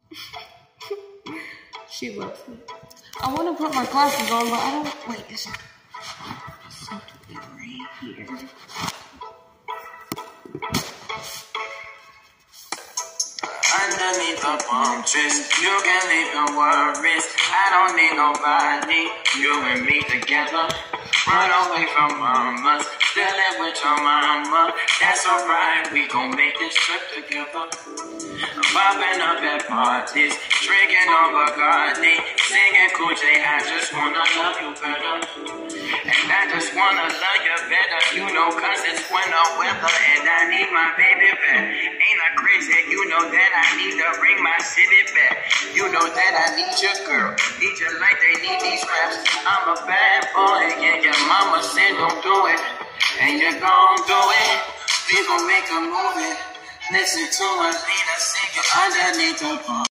She loves me. I want to put my glasses on, but I don't. Wait, it's something right here. Underneath the palm trees, you can leave your worries. I don't need nobody, you and me together. Run away from mama, still live with your mama. That's alright, we gon' make this trip together. I'm popping up at parties, drinking on Bacardi, singing Cool J, I just wanna love you better. And I just wanna love you better, you know, cause it's winter weather and I need my baby back. Ain't I crazy, you know that I need to bring my city back. You know that I need your girl, need you like they need these raps. I'm a bad boy, yeah, your mama said don't do it, and you gon' do it. We gon' make a movie, listen to us, need a singer underneath the palm.